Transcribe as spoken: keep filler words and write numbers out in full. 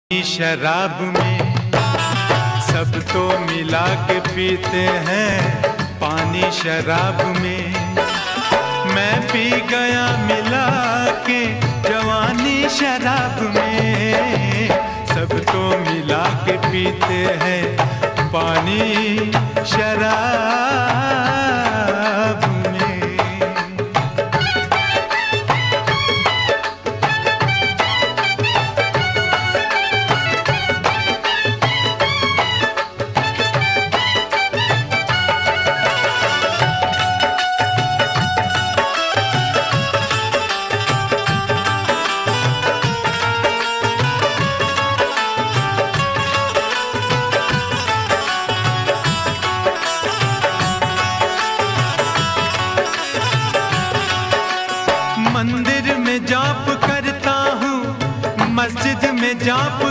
शराब में सब तो मिला के पीते हैं पानी शराब में। मैं पी गया मिला के जवानी शराब में, सब तो मिला के पीते हैं पानी शराब में। मंदिर में जाप करता हूँ, मस्जिद में जाप